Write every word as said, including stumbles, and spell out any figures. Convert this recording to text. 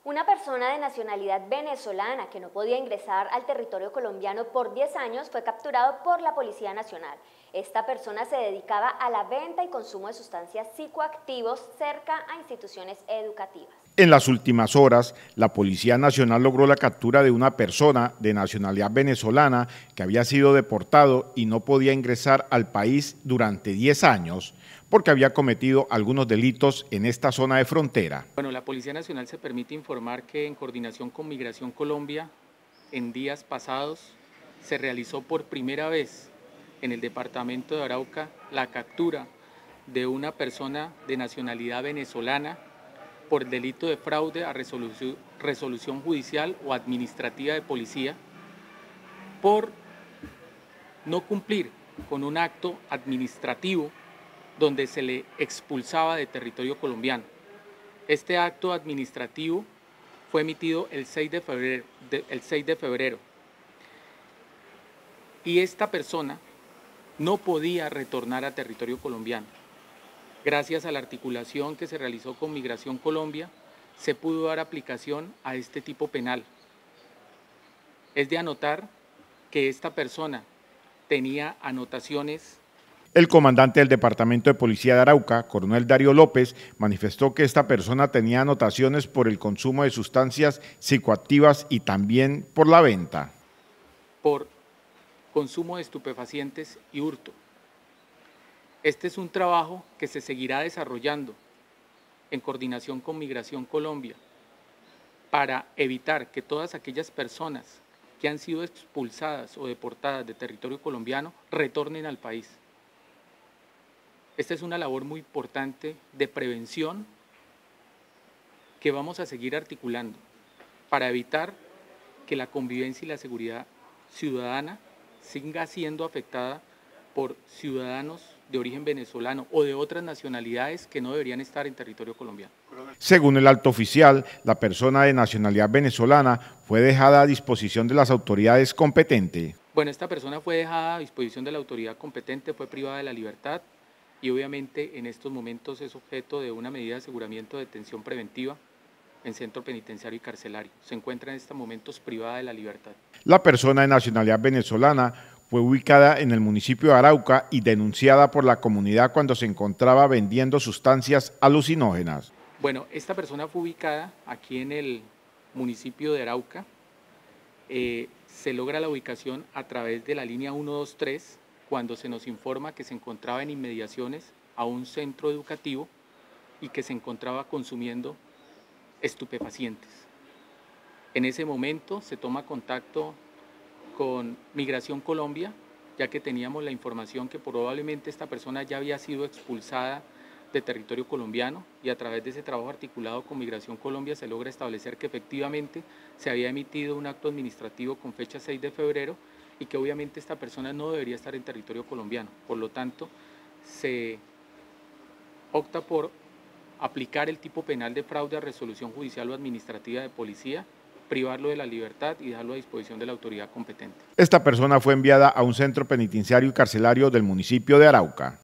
Una persona de nacionalidad venezolana que no podía ingresar al territorio colombiano por diez años fue capturado por la Policía Nacional. Esta persona se dedicaba a la venta y consumo de sustancias psicoactivos cerca a instituciones educativas. En las últimas horas, la Policía Nacional logró la captura de una persona de nacionalidad venezolana que había sido deportado y no podía ingresar al país durante diez años porque había cometido algunos delitos en esta zona de frontera. Bueno, la Policía Nacional se permite informar que en coordinación con Migración Colombia, en días pasados, se realizó por primera vez en el departamento de Arauca la captura de una persona de nacionalidad venezolana por delito de fraude a resolución, resolución judicial o administrativa de policía por no cumplir con un acto administrativo donde se le expulsaba de territorio colombiano. Este acto administrativo fue emitido el seis de febrero, de, el seis de febrero y esta persona no podía retornar a territorio colombiano. Gracias a la articulación que se realizó con Migración Colombia, se pudo dar aplicación a este tipo penal. Es de anotar que esta persona tenía anotaciones. El comandante del Departamento de Policía de Arauca, coronel Darío López, manifestó que esta persona tenía anotaciones por el consumo de sustancias psicoactivas y también por la venta. Por consumo de estupefacientes y hurto. Este es un trabajo que se seguirá desarrollando en coordinación con Migración Colombia para evitar que todas aquellas personas que han sido expulsadas o deportadas de territorio colombiano retornen al país. Esta es una labor muy importante de prevención que vamos a seguir articulando para evitar que la convivencia y la seguridad ciudadana siga siendo afectada por ciudadanos de origen venezolano o de otras nacionalidades que no deberían estar en territorio colombiano. Según el alto oficial, la persona de nacionalidad venezolana fue dejada a disposición de las autoridades competentes. Bueno, esta persona fue dejada a disposición de la autoridad competente, fue privada de la libertad y obviamente en estos momentos es objeto de una medida de aseguramiento de detención preventiva en centro penitenciario y carcelario. Se encuentra en estos momentos privada de la libertad. La persona de nacionalidad venezolana fue ubicada en el municipio de Arauca y denunciada por la comunidad cuando se encontraba vendiendo sustancias alucinógenas. Bueno, esta persona fue ubicada aquí en el municipio de Arauca. Eh, se logra la ubicación a través de la línea ciento veintitrés cuando se nos informa que se encontraba en inmediaciones a un centro educativo y que se encontraba consumiendo estupefacientes. En ese momento se toma contacto con Migración Colombia, ya que teníamos la información que probablemente esta persona ya había sido expulsada de territorio colombiano y a través de ese trabajo articulado con Migración Colombia se logra establecer que efectivamente se había emitido un acto administrativo con fecha seis de febrero y que obviamente esta persona no debería estar en territorio colombiano. Por lo tanto, se opta por aplicar el tipo penal de fraude a resolución judicial o administrativa de policía, privarlo de la libertad y dejarlo a disposición de la autoridad competente. Esta persona fue enviada a un centro penitenciario y carcelario del municipio de Arauca.